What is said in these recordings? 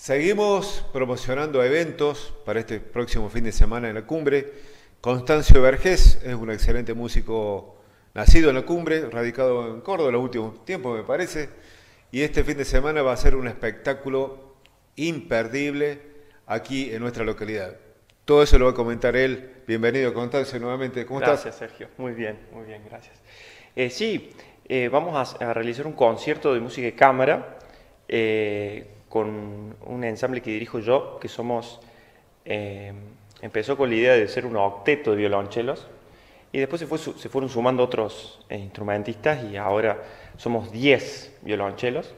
Seguimos promocionando eventos para este próximo fin de semana en la cumbre. Constancio Vergés es un excelente músico nacido en la cumbre, radicado en Córdoba en los últimos tiempos, me parece. Y este fin de semana va a ser un espectáculo imperdible aquí en nuestra localidad. Todo eso lo va a comentar él. Bienvenido, Constancio, nuevamente. ¿Cómo estás? Gracias, Sergio. Muy bien, gracias. Vamos a realizar un concierto de música de cámara con un ensamble que dirijo yo, que empezó con la idea de ser un octeto de violonchelos, y después se fueron sumando otros instrumentistas, y ahora somos 10 violonchelos.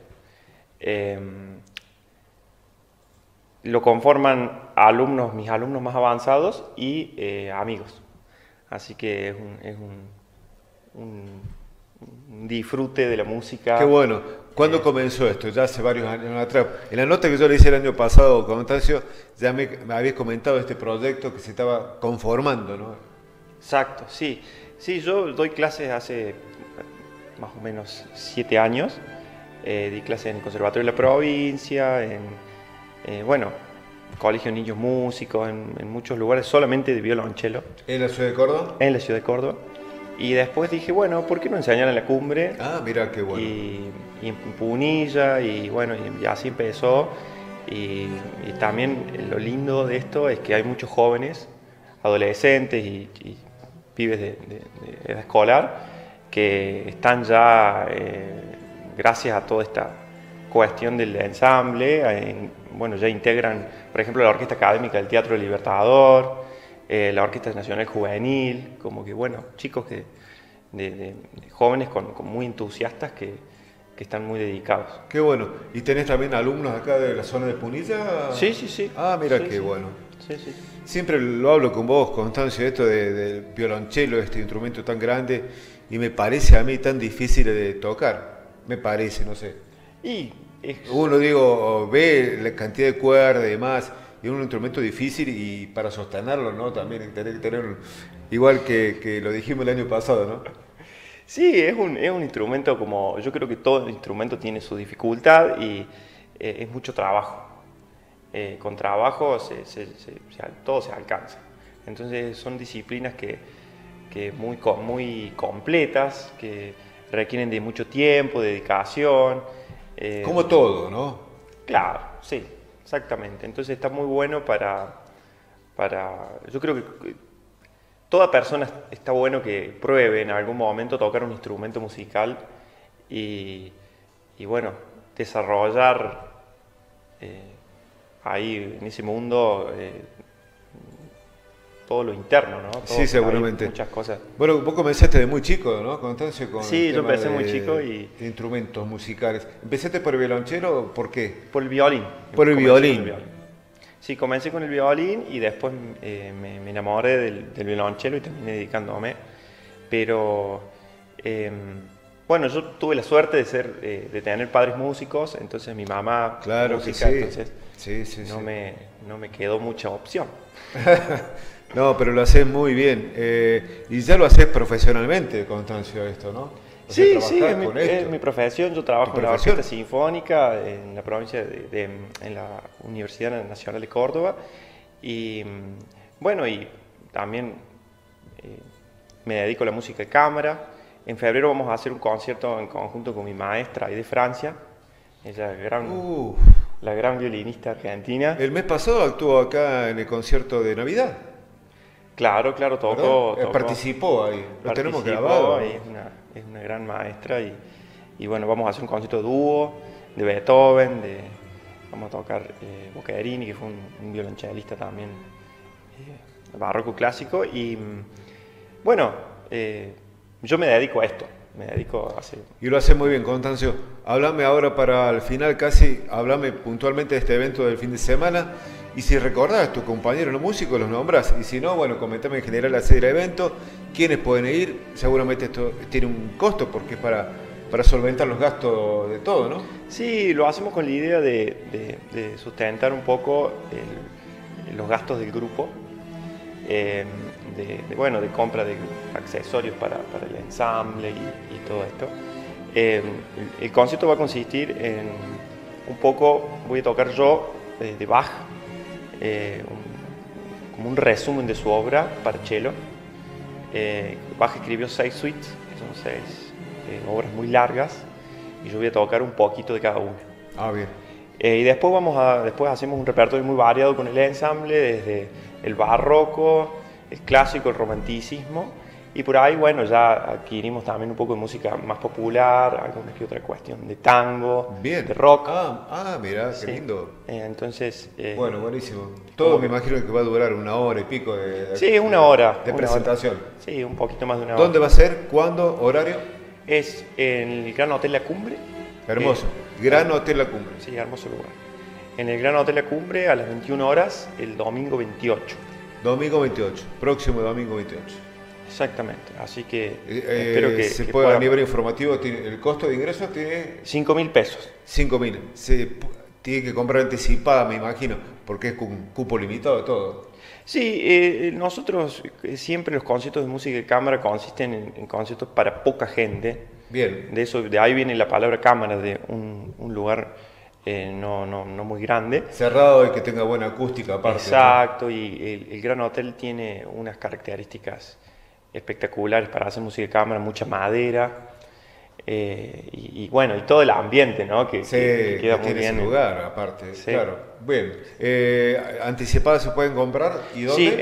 Lo conforman mis alumnos más avanzados y amigos. Así que es un disfrute de la música. Qué bueno. ¿Cuándo comenzó esto? Ya hace varios años atrás. En la nota que yo le hice el año pasado, Constancio, ya me habías comentado este proyecto que se estaba conformando, ¿no? Exacto, sí. Sí, yo doy clases hace más o menos 7 años. Di clases en el Conservatorio de la Provincia, Colegio de Niños Músicos, en muchos lugares solamente de violonchelo. ¿En la ciudad de Córdoba? En la ciudad de Córdoba. Y después dije, bueno, ¿por qué no enseñar en la cumbre? Ah, mira qué bueno. Y en Punilla, y así empezó. Y también lo lindo de esto es que hay muchos jóvenes, adolescentes y pibes de edad escolar, que están ya, gracias a toda esta cuestión del ensamble, ya integran, por ejemplo, la Orquesta Académica del Teatro del Libertador, la Orquesta Nacional Juvenil, chicos de jóvenes muy entusiastas que están muy dedicados. Qué bueno. ¿Y tenés también alumnos acá de la zona de Punilla? Sí. Ah, mira Sí, qué sí. bueno. Sí. Siempre lo hablo con vos, Constancio, esto del violonchelo, este instrumento tan grande, y me parece a mí tan difícil de tocar. Me parece, no sé. Y Uno, ve la cantidad de cuerdas y demás, y es un instrumento difícil y para sostenerlo, ¿no? También tener que tener, igual que lo dijimos el año pasado, ¿no? sí, es un instrumento como, yo creo que todo instrumento tiene su dificultad y es mucho trabajo. Con trabajo todo se alcanza. Entonces son disciplinas que muy completas, que requieren de mucho tiempo, dedicación. Como todo, ¿no? Claro, sí, exactamente. Entonces está muy bueno yo creo que toda persona está bueno que pruebe en algún momento tocar un instrumento musical y desarrollar ahí en ese mundo todo lo interno, ¿no? Sí, seguramente. Muchas cosas. Bueno, vos comenzaste de muy chico, ¿no, Constancio? Con Sí, el yo tema empecé muy chico y de instrumentos musicales. ¿Empezaste por el violonchelo? ¿Por qué? por el violín. Por el Comencé con violín. Sí, comencé con el violín y después me enamoré del violonchelo y terminé dedicándome. Pero yo tuve la suerte de tener padres músicos, entonces mi mamá Claro música, que sí. entonces Sí. no me quedó mucha opción. No, pero lo haces muy bien. Y ya lo haces profesionalmente, Constancio, esto, ¿no? O sea, Sí, trabajás con es esto. mi profesión. Yo trabajo ¿Tu en la profesión? Orquesta Sinfónica en la provincia en la Universidad Nacional de Córdoba. Y y también me dedico a la música de cámara. En febrero vamos a hacer un concierto en conjunto con mi maestra ahí de Francia. Ella es la gran violinista argentina. El mes pasado actuó acá en el concierto de Navidad. Claro, tocó. Participó ahí. Lo tenemos Participó, grabado. y es una gran maestra y vamos a hacer un concierto dúo de Beethoven, vamos a tocar Boccherini, que fue un violonchelista también barroco clásico yo me dedico a esto, Y lo hace muy bien, Constancio. Háblame ahora para el final casi, háblame puntualmente de este evento del fin de semana. Y si recordás, tus compañeros los músicos los nombrás. Y si no, comentame en general la serie del evento, quiénes pueden ir. Seguramente esto tiene un costo porque es para solventar los gastos de todo, ¿no? Sí, lo hacemos con la idea de sustentar un poco los gastos del grupo. De compra de accesorios para el ensamble y todo esto. El concierto va a consistir en voy a tocar yo de Bach, como un resumen de su obra para cello. Bach escribió 6 suites, que son 6 obras muy largas, y yo voy a tocar un poquito de cada una. Ah, bien. Y después hacemos un repertorio muy variado con el ensamble, desde el barroco, el clásico, el romanticismo, y por ahí, bueno, ya adquirimos también un poco de música más popular, alguna que otra cuestión de tango, Bien. de rock. Mira, qué Sí. lindo. Entonces... Bueno, buenísimo. Todo me imagino que va a durar 1 hora y pico sí, 1 hora. de una presentación. hora. Sí, un poquito más de 1 hora. ¿Dónde va a ser? ¿Cuándo? ¿Horario? Es en el Gran Hotel La Cumbre. Hermoso. Gran Hotel La Cumbre. Sí, hermoso lugar. En el Gran Hotel La Cumbre a las 21 horas, el domingo 28. Domingo 28. Próximo domingo 28. Exactamente. Así que espero que se que puede, a puedan- nivel informativo, el costo de ingreso tiene 5.000 pesos. 5.000. Tiene que comprar anticipada, me imagino, porque es con cupo limitado todo. Sí, nosotros siempre los conciertos de música de cámara consisten en conciertos para poca gente. Bien. De ahí viene la palabra cámara, de un lugar no muy grande. Cerrado y que tenga buena acústica aparte. Exacto, y el Gran Hotel tiene unas características espectaculares para hacer música de cámara, mucha madera, y bueno, y todo el ambiente, ¿no? Que queda que muy tiene bien. ese lugar aparte. Sí. Claro. Bien. ¿Anticipadas se pueden comprar? ¿Y dónde? Sí,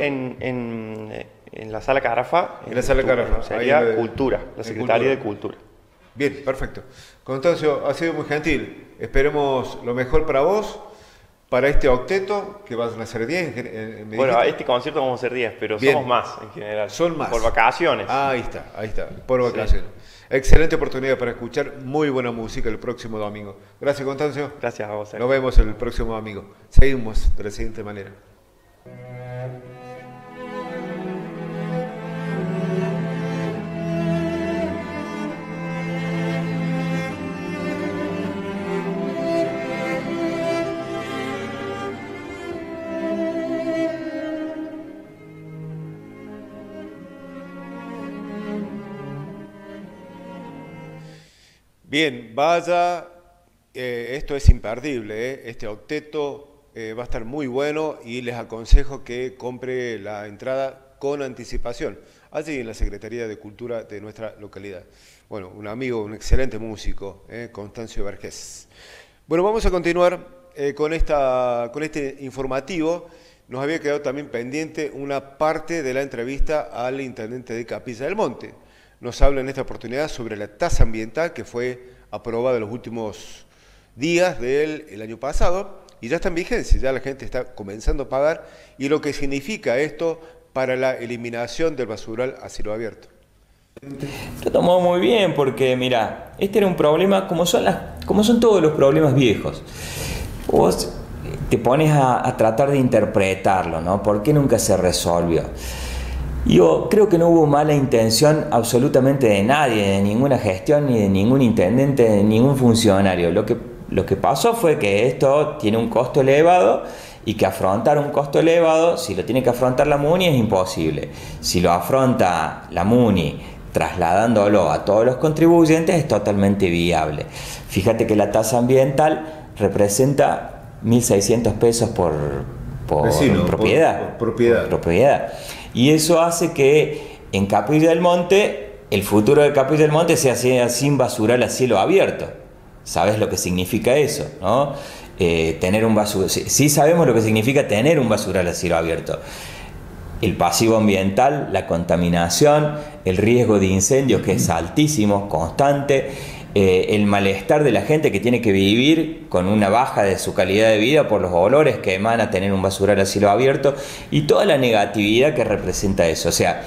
en la Sala Carafa. En la Sala Carafa, Sería ahí Cultura, la en Secretaría de Cultura. Cultura. Bien, perfecto. Constancio, ha sido muy gentil. Esperemos lo mejor para vos, para este octeto, que van a ser 10. Me Bueno, dijiste. este concierto vamos a ser 10, pero Bien. somos más en general. Son más. Por vacaciones. Ahí está, por vacaciones. Excelente oportunidad para escuchar muy buena música el próximo domingo. Gracias, Constancio. Gracias a vos. Nos vemos el próximo domingo. Seguimos de la siguiente manera. Bien, vaya, esto es imperdible, este octeto va a estar muy bueno y les aconsejo que compre la entrada con anticipación, allí en la Secretaría de Cultura de nuestra localidad. Bueno, un amigo, un excelente músico, Constancio Vergés. Bueno, vamos a continuar con este informativo. Nos había quedado también pendiente una parte de la entrevista al intendente de Capilla del Monte. Nos habla en esta oportunidad sobre la tasa ambiental que fue aprobada en los últimos días del año pasado y ya está en vigencia, ya la gente está comenzando a pagar, y lo que significa esto para la eliminación del basural a cielo abierto. Lo tomó muy bien porque, mira, este era un problema como son todos los problemas viejos. Vos te pones a tratar de interpretarlo, ¿no? ¿Por qué nunca se resolvió? Yo creo que no hubo mala intención absolutamente de nadie, de ninguna gestión, ni de ningún intendente, de ningún funcionario. Lo que pasó fue que esto tiene un costo elevado y que afrontar un costo elevado, si lo tiene que afrontar la MUNI, es imposible. Si lo afronta la MUNI trasladándolo a todos los contribuyentes, es totalmente viable. Fíjate que la tasa ambiental representa 1.600 pesos por Vecino, propiedad. por propiedad. Y eso hace que en Capilla del Monte, el futuro de Capilla del Monte sea sin basural a cielo abierto. ¿Sabes lo que significa eso, no? Tener un basural. Sí sabemos lo que significa tener un basural a cielo abierto. El pasivo ambiental, la contaminación, el riesgo de incendios, que es altísimo, constante, el malestar de la gente que tiene que vivir con una baja de su calidad de vida por los olores que emana tener un basural a cielo abierto, y toda la negatividad que representa eso. O sea,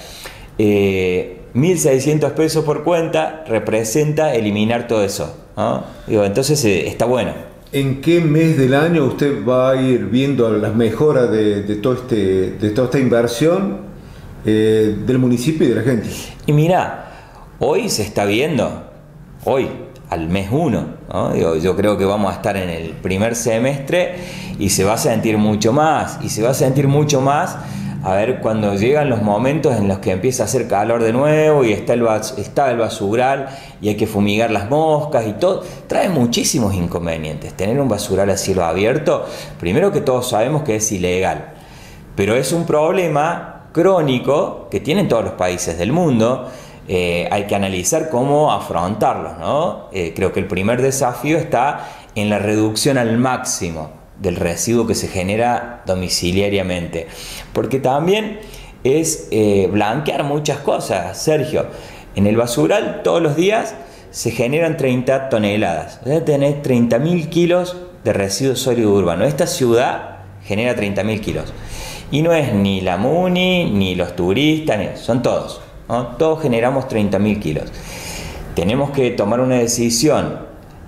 1.600 pesos por cuenta representa eliminar todo eso, ¿no? Digo, entonces está bueno. ¿En qué mes del año usted va a ir viendo las mejoras de toda esta inversión del municipio y de la gente? Y mira, hoy se está viendo, hoy, al mes 1, ¿no? Digo, yo creo que vamos a estar en el primer semestre y se va a sentir mucho más, a ver, cuando llegan los momentos en los que empieza a hacer calor de nuevo y está el basural y hay que fumigar las moscas y todo, trae muchísimos inconvenientes. Tener un basural a cielo abierto, primero que todos sabemos que es ilegal, pero es un problema crónico que tienen todos los países del mundo. Hay que analizar cómo afrontarlos, ¿no? Creo que el primer desafío está en la reducción al máximo del residuo que se genera domiciliariamente, porque también es blanquear muchas cosas, Sergio. En el basural todos los días se generan 30 toneladas, o sea, tenés 30.000 kilos de residuo sólido urbano. Esta ciudad genera 30.000 kilos y no es ni la MUNI ni los turistas, son todos, ¿no? Todos generamos 30.000 kilos. Tenemos que tomar una decisión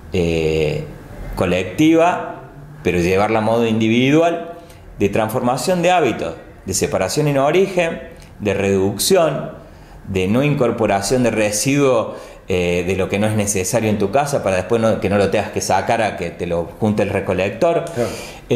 colectiva, pero llevarla a modo individual, de transformación de hábitos, de separación en origen, de reducción, de no incorporación de residuo de lo que no es necesario en tu casa para después que no lo tengas que sacar a que te lo junte el recolector. Claro.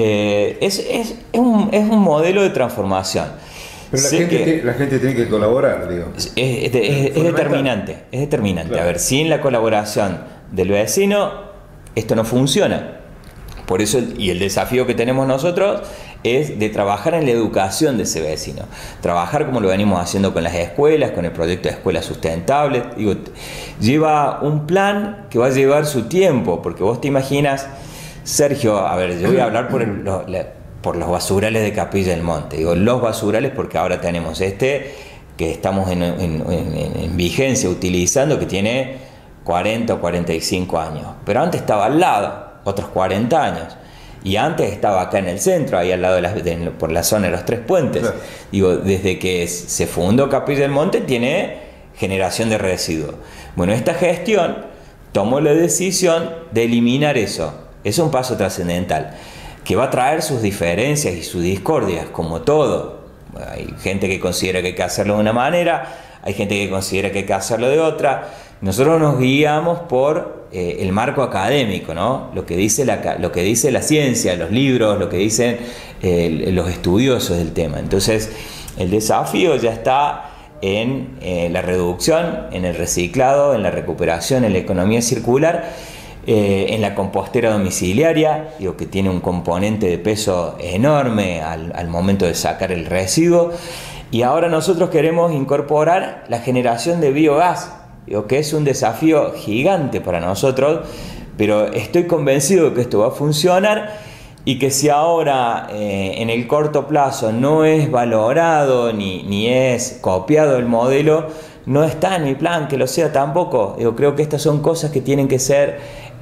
Es un modelo de transformación. Pero la gente tiene que colaborar, digo. Es determinante, es determinante. Claro. A ver, sin la colaboración del vecino, esto no funciona. Por eso, y el desafío que tenemos nosotros es de trabajar en la educación de ese vecino. Trabajar como lo venimos haciendo con las escuelas, con el proyecto de escuelas sustentables. Digo, lleva un plan que va a llevar su tiempo, porque vos te imaginas, Sergio, a ver, yo voy a hablar por los basurales de Capilla del Monte. Digo, los basurales porque ahora tenemos que estamos en vigencia utilizando, que tiene 40 o 45 años. Pero antes estaba al lado, otros 40 años. Y antes estaba acá en el centro, ahí al lado por la zona de los Tres Puentes. Claro. Digo, desde que se fundó Capilla del Monte tiene generación de residuos. Bueno, esta gestión tomó la decisión de eliminar eso. Es un paso trascendental, que va a traer sus diferencias y sus discordias, como todo. Hay gente que considera que hay que hacerlo de una manera, hay gente que considera que hay que hacerlo de otra. Nosotros nos guiamos por el marco académico, ¿no? Lo que dice la ciencia, los libros, lo que dicen los estudiosos del tema. Entonces, el desafío ya está en la reducción, en el reciclado, en la recuperación, en la economía circular, en la compostera domiciliaria, digo, que tiene un componente de peso enorme al momento de sacar el residuo. Y ahora nosotros queremos incorporar la generación de biogás, digo, que es un desafío gigante para nosotros, pero estoy convencido de que esto va a funcionar y que si ahora en el corto plazo no es valorado ni es copiado el modelo, no está en mi plan que lo sea tampoco. Digo, creo que estas son cosas que tienen que ser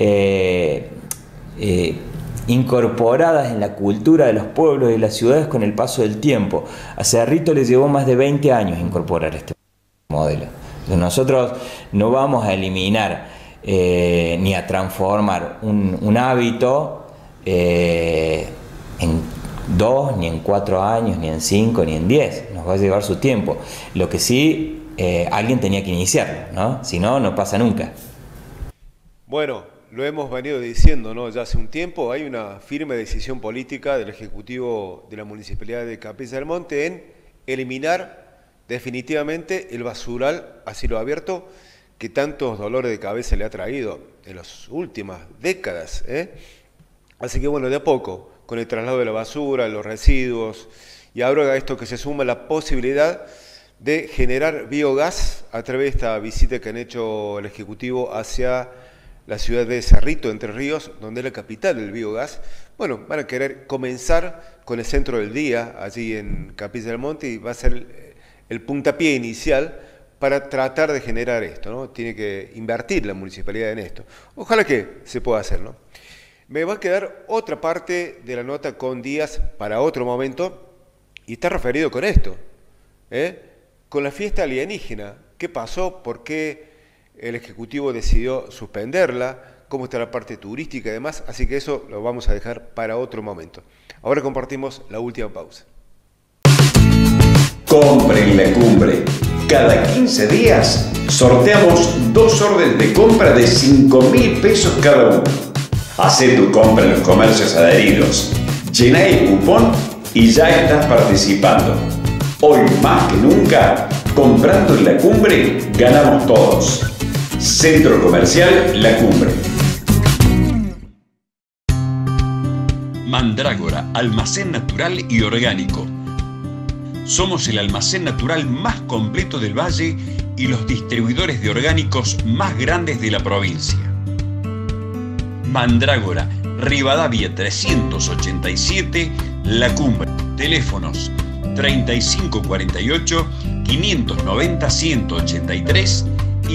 incorporadas en la cultura de los pueblos y las ciudades con el paso del tiempo. A Cerrito le llevó más de 20 años incorporar este modelo. Entonces nosotros no vamos a eliminar ni a transformar un hábito en 2, ni en 4 años, ni en 5, ni en 10. Nos va a llevar su tiempo. Lo que sí, alguien tenía que iniciarlo, ¿no? Si no, no pasa nunca. Bueno, lo hemos venido diciendo, ¿no? Ya hace un tiempo hay una firme decisión política del Ejecutivo de la Municipalidad de Capilla del Monte en eliminar definitivamente el basural a cielo abierto que tantos dolores de cabeza le ha traído en las últimas décadas, ¿eh? Así que bueno, de a poco, con el traslado de la basura, los residuos, y ahora a esto que se suma la posibilidad de generar biogás a través de esta visita que han hecho el Ejecutivo hacia la ciudad de Cerrito, Entre Ríos, donde es la capital del biogás. Bueno, van a querer comenzar con el centro del día, allí en Capilla del Monte, y va a ser el puntapié inicial para tratar de generar esto, ¿no? Tiene que invertir la municipalidad en esto. Ojalá que se pueda hacer, ¿no? Me va a quedar otra parte de la nota con Díaz para otro momento, y está referido con esto, con la fiesta alienígena. ¿Qué pasó? ¿Por qué el Ejecutivo decidió suspenderla? ¿Cómo está la parte turística y demás? Así que eso lo vamos a dejar para otro momento. Ahora compartimos la última pausa. Compre en la Cumbre. Cada 15 días sorteamos 2 órdenes de compra de 5.000 pesos cada uno. Hacé tu compra en los comercios adheridos, llená el cupón y ya estás participando. más que nunca, comprando en La Cumbre, ganamos todos. Centro Comercial La Cumbre. Mandrágora, almacén natural y orgánico. Somos el almacén natural más completo del Valle y los distribuidores de orgánicos más grandes de la provincia. Mandrágora, Rivadavia 387, La Cumbre. Teléfonos 3548-590-183 y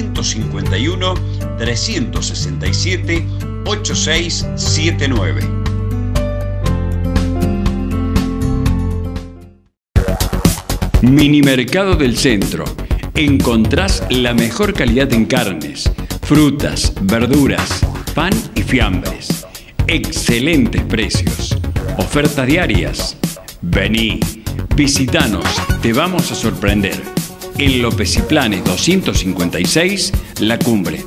351-367-8679. Minimercado del Centro. Encontrás la mejor calidad en carnes, frutas, verduras, pan y fiambres. Excelentes precios. Ofertas diarias. Vení, visitanos, te vamos a sorprender. En López y Planes 256, La Cumbre.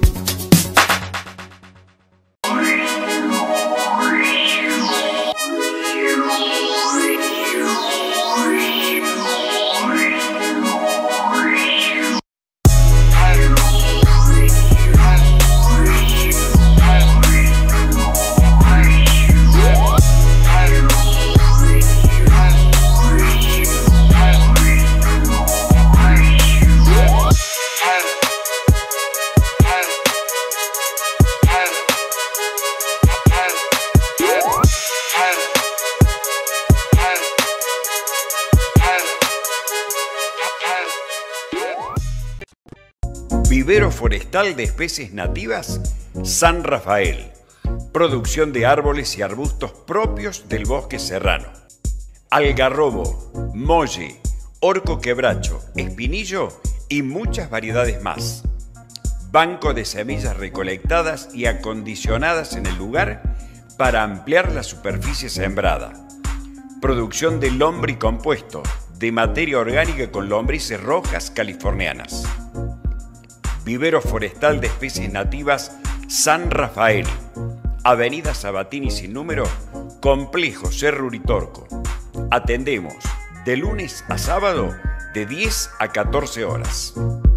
Vivero forestal de especies nativas San Rafael. Producción de árboles y arbustos propios del bosque serrano. Algarrobo, molle, orco quebracho, espinillo y muchas variedades más. Banco de semillas recolectadas y acondicionadas en el lugar para ampliar la superficie sembrada. Producción de lombricompuesto, de materia orgánica con lombrices rojas californianas. Vivero forestal de especies nativas San Rafael. Avenida Sabatini sin número, Complejo Cerro Uritorco. Atendemos de lunes a sábado de 10 a 14 horas.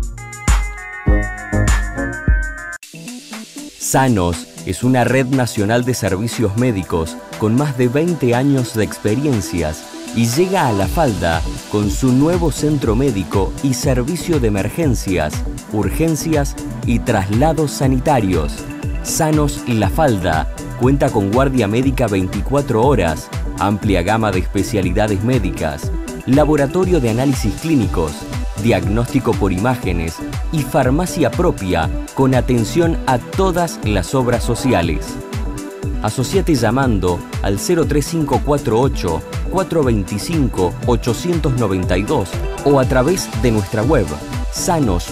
Sanos es una red nacional de servicios médicos con más de 20 años de experiencias y llega a La Falda con su nuevo centro médico y servicio de emergencias, urgencias y traslados sanitarios. Sanos La Falda cuenta con guardia médica 24 horas, amplia gama de especialidades médicas, laboratorio de análisis clínicos, diagnóstico por imágenes y farmacia propia con atención a todas las obras sociales. Asociate llamando al 03548 425 892 o a través de nuestra web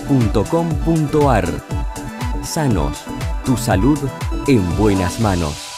sanos.com.ar. Sanos, tu salud en buenas manos.